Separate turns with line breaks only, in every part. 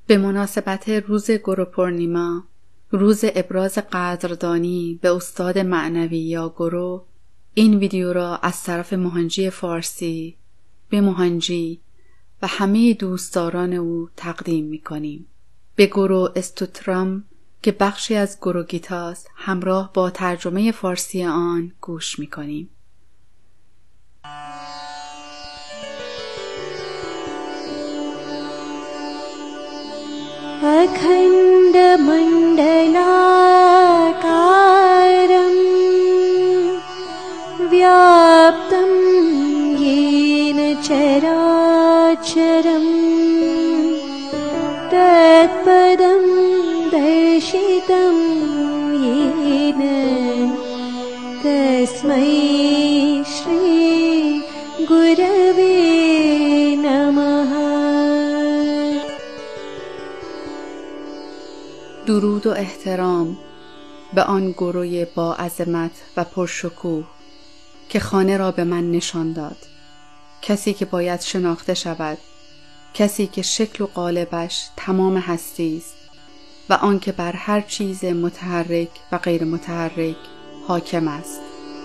به مناسبت روز گرو پورنیما، روز ابراز قدردانی به استاد معنوی یا گرو، این ویدیو را از طرف موهانجی فارسی به موهانجی و همه دوستداران او تقدیم می‌کنیم. به گرو استوترام که بخشی از گرو گیتاست همراه با ترجمه فارسی آن گوش می‌کنیم.
अखण्ड मण्डलाकारं व्याप्तं येन चराचरं तत्पदं दर्शितं येन तस्मै श्री गुरवे नमः.
درود و احترام به آن گروی با عظمت و پرشکوه که خانه را به من نشان داد، کسی که باید شناخته شود، کسی که شکل و قالبش تمام هستی است و آن که بر هر چیز متحرک و غیر متحرک حاکم است.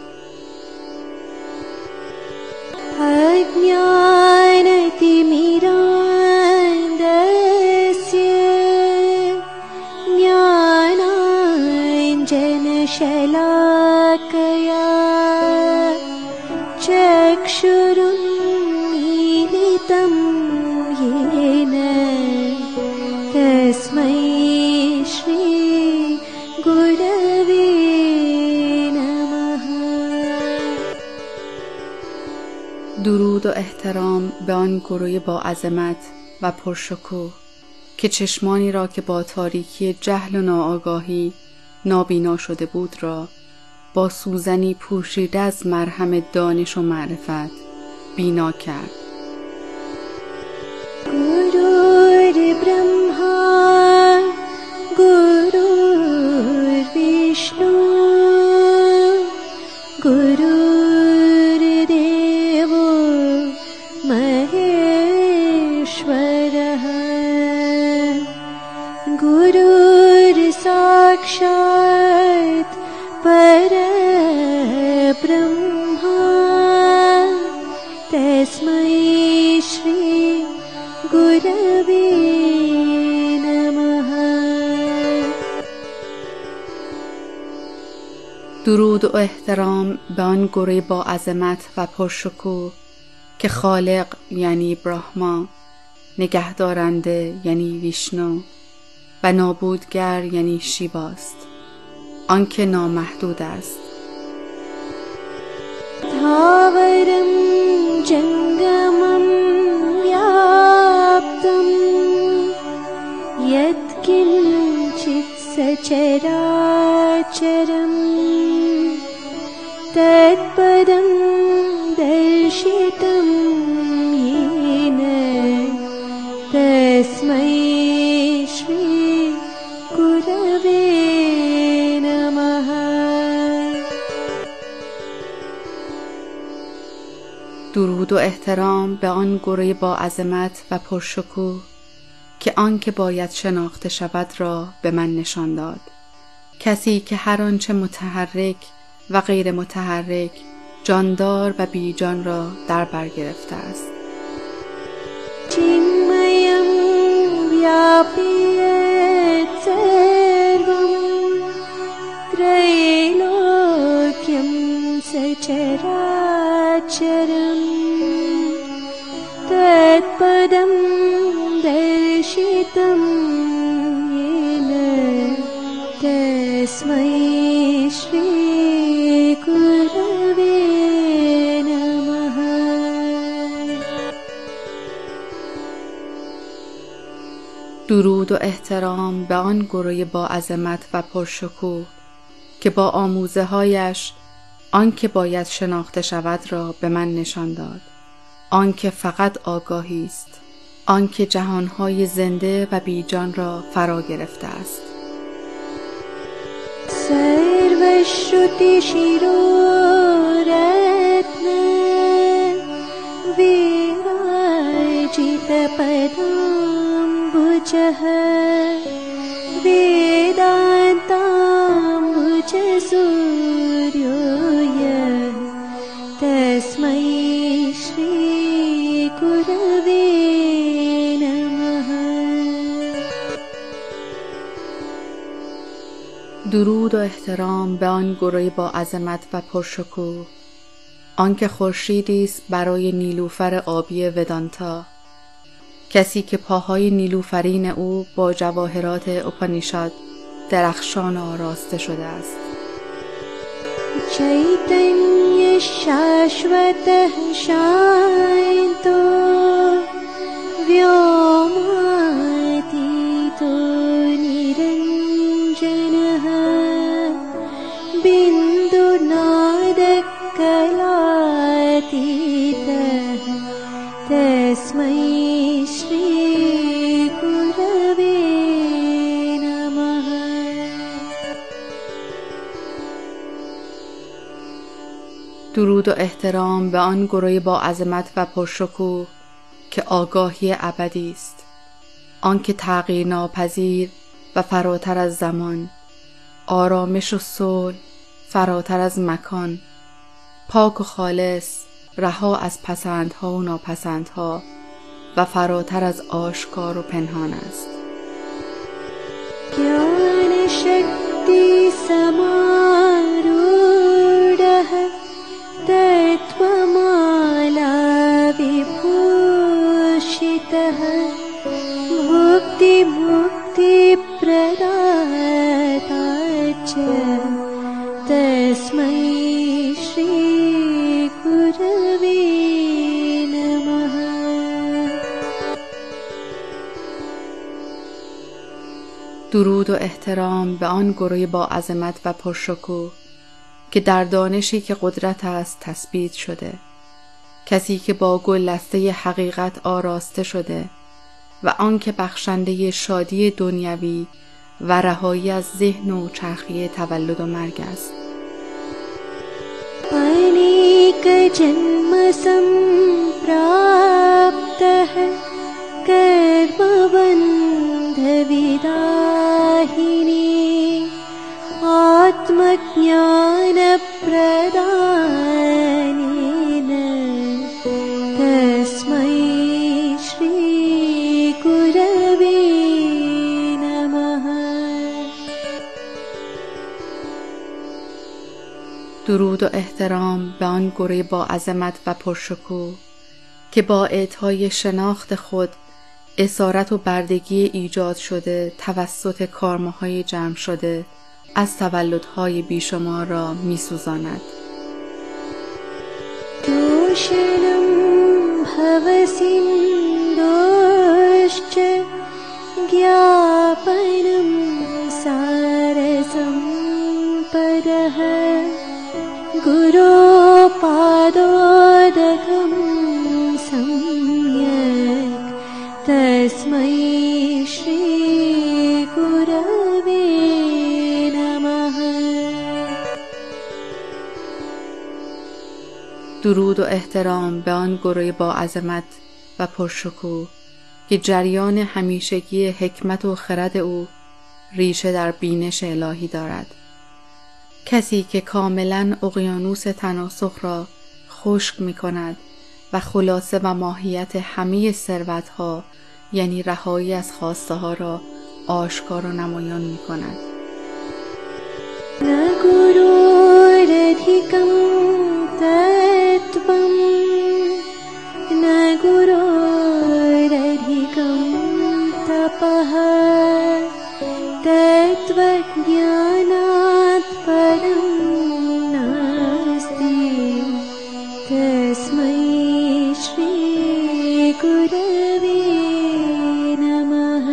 शलाकया चक्षुरुन्मीलितं येन तस्मै श्री गुरवे नमः.
درود و احترام به آن گروی با عظمت و پرشکوه که چشمانی را که با تاریکی جهل و ناآگاهی نابینا شده بود را با سوزنی پوشیده از مرهم دانش و معرفت بینا کرد.
گرور برهما گرور ویشنو گرور دیو مهیشورः گرور साक्षात् परब्रह्मा तस्मै श्री गुरवे नमः.
درود و احترام به آن گروه با عظمت و پرشکوه که خالق یعنی براهما، نگهدارنده یعنی ویشنو و نابودگر یعنی شیواست، آنکه نامحدود است.
धावरं जङ्गमं व्याप्तं यत्किञ्चित् सचराचरं तत्पदं दर्शितं येन तस्मै श्री गुरवे नमः.
درود و احترام به آن گروه با عظمت و پرشکوه که آن که باید شناخته شود را به من نشان داد، کسی که هر آنچه متحرک و غیر متحرک، جاندار و بی جان را در بر گرفته است.
चिन्मयं व्याप्य सर्वं त्रैलोक्यं सचराचरं तत्पदं दर्शितं येन तस्मै श्री गुरवे नमः.
درود و احترام به آن گروه با عظمت و پرشکوه که با آموزه هایش آن که باید شناخته شود را به من نشان داد، آن که فقط آگاهی است، آن که جهانهای زنده و بیجان را فرا گرفته است.
सर्वश्रुति शिरोरत्न विराजित पदाम्बुज ऋषिकेशोऽम्बुजः वेदान्ताम्बुजसूर्यो यः तस्मै श्रीगुरवे नमः.
درود و احترام به آن گروهی با عظمت و پرشکوه، آنکه خورشیدی است برای نیلوفر آبی ودانتا، کسی که پاهای نیلوفرین او با جواهرات اپانیشاد درخشان آراسته شده است.
चैतन्य शाश्वतः शान्तो व्योमातीतो निरञ्जनः बिन्दुनादकलातीतः तस्मै श्रीगुरवे नमः.
درود و احترام به آن گروهی با عظمت و پرشکوه که آگاهی ابدی است، آنکه تغییر ناپذیر و فراتر از زمان، آرامش و صلح فراتر از مکان، پاک و خالص، رها از پسندها و ناپسندها و فراتر از آشکار و پنهان است.
ज्ञान शक्ति समारूढः तत्त्वमाला विभूषितः मुक्तिप्रदाता च तस्मै श्रीगुरवे नमः.
درود و احترام به آن گروهی با عظمت و پرشکوه که در دانشی که قدرت است تثبیت شده، کسی که با گلدسته حقیقت آراسته شده و آنکه بخشنده شادی دنیوی و رهایی از ذهن و چرخی تولد و مرگ است.
अनेक जन्म सम्प्राप्तः कर्मबन्ध विदाहिनी आत्मज्ञान प्रदानेन तस्मै श्रीगुरवे नमः.
درود و احترام به آن گروه با عظمت و پرشکوه که با اعطای شناخت خود اسارت و بردگی ایجاد شده توسط کارماهای جمع شده از تولدهای بیشمار را می‌سوزاند.
दोषणं भवसिन्धोश्च ज्ञापनं सारसम्पदः गुरोपादोदकं सम्यक् तस्मै श्रीगुरवे नमः.
درود و احترام به آن گروه با عظمت و پرشکوه که جریان همیشگی حکمت و خرد او ریشه در بینش الهی دارد، کسی که کاملا اقیانوس تناسخ را خشک می کند و خلاصه و ماهیت همه ثروت‌ها یعنی رهایی از خواسته ها را آشکار و نمایان می کند.
न गुरोरधिकं तत्त्वं न गुरोरधिकं तपः तत्त्वज्ञानात् परं नास्ति तस्मै श्रीगुरवे नमः.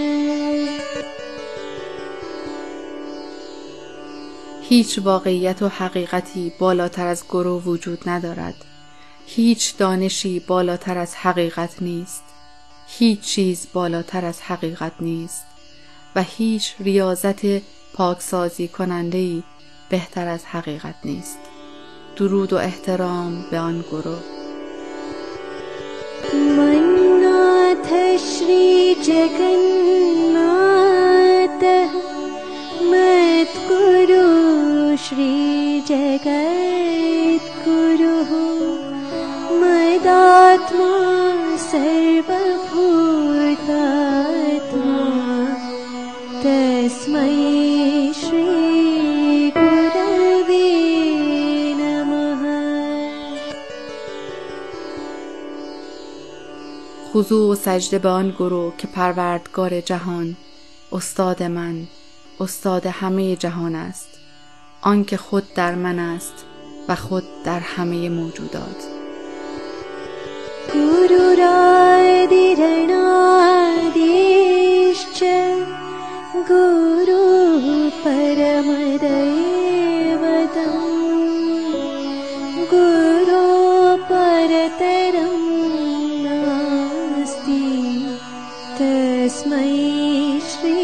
هیچ واقعیت و حقیقتی بالاتر از گرو وجود ندارد. هیچ دانشی بالاتر از حقیقت نیست. هیچ چیز بالاتر از حقیقت نیست و هیچ ریاضت پاکسازی کننده‌ای بهتر از حقیقت نیست. درود و احترام به آن گرو.
मन्नाथ श्री जगन्नाथ सर्वभूतात्मा तस्मै श्री गुरवे नमः।
خضوع و سجده به آن گرو که پروردگار جهان، استاد من، استاد همه جهان است، آن که خود در من است و خود در همه موجودات.
गुरुरादिरणादिश्च गुरुः परमदैवतं गुरो परतरं नास्ति तस्मै श्री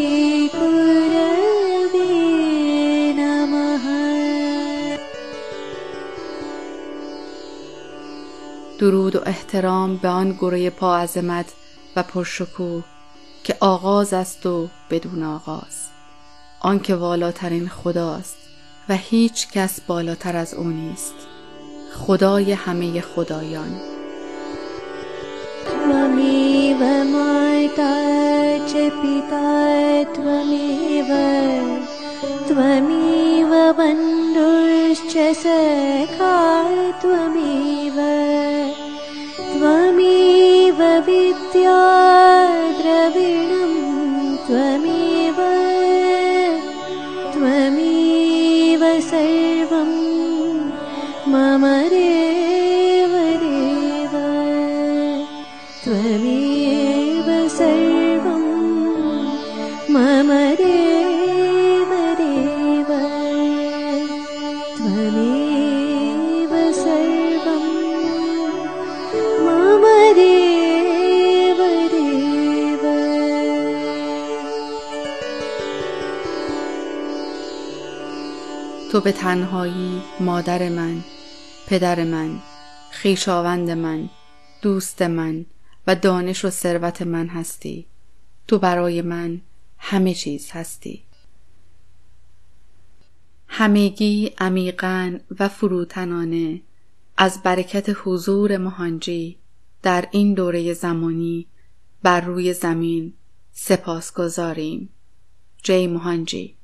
गुरवे नमः।
درود و احترام به آن گروه پا عظمت و پرشکوه که آغاز است و بدون آغاز، آن که والاترین خداست و هیچ کس بالاتر از او نیست، خدای همه خدایان.
त्वमेव माता च पिता त्वमेव त्वमेव बन्धुश्च सखा त्वमेव त्वमेव विद्या द्रविणं त्वमेव त्वमेव सर्वं मम देव देव त्वमेव सर्वं मम देव देव त्वमेव सर्वं मम देव देव।
تو به تنهایی مادر من، پدر من، خویشاوند من، دوست من و دانش و ثروت من هستی. تو برای من همه چیز هستی. همگی عمیقاً و فروتنانه از برکت حضور موهانجی در این دوره زمانی بر روی زمین سپاسگزاریم. جی موهانجی.